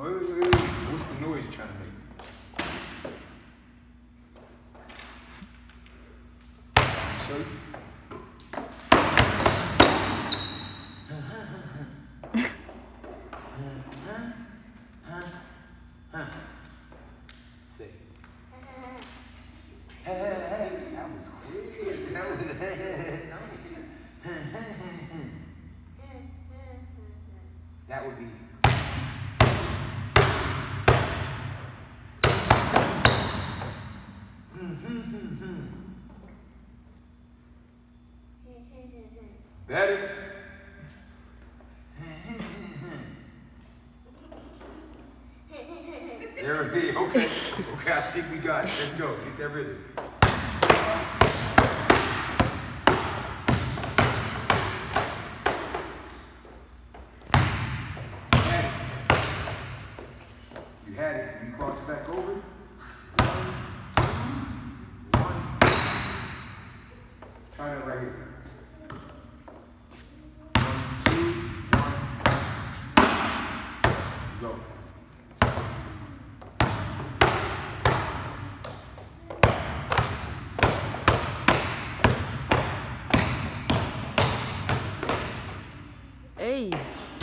Wait. What's the noise you're trying to make? Show you? Say. Hey, that was weird. That was that would be. Better. There it is. Okay, I think we got it. Let's go. Get that rhythm. You had it. You cross it back over. 1, 2, 1. Try that right here. 1, 2, 1. Go. Hey.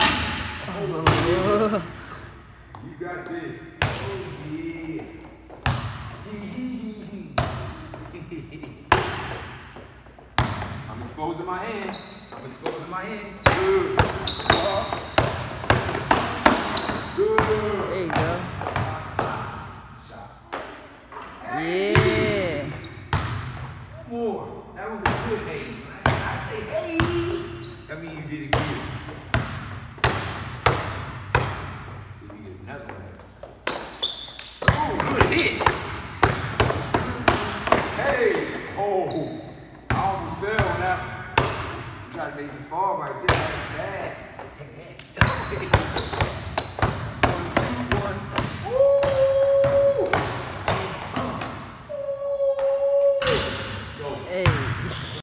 Oh, you got this. Oh, yeah. I'm exposing my hand. Good. Cross. Good. There you go. Shot. Yeah. More. That was a good hey. I say hey. That means you did it good. See if we get another one. Oh, good hit. Hey. Oh. I almost fell on that one. You tried to make this fall right there. That's bad.